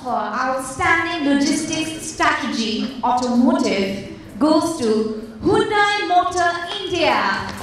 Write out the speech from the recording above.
Outstanding Logistics Strategy Automotive goes to Hyundai Motor India.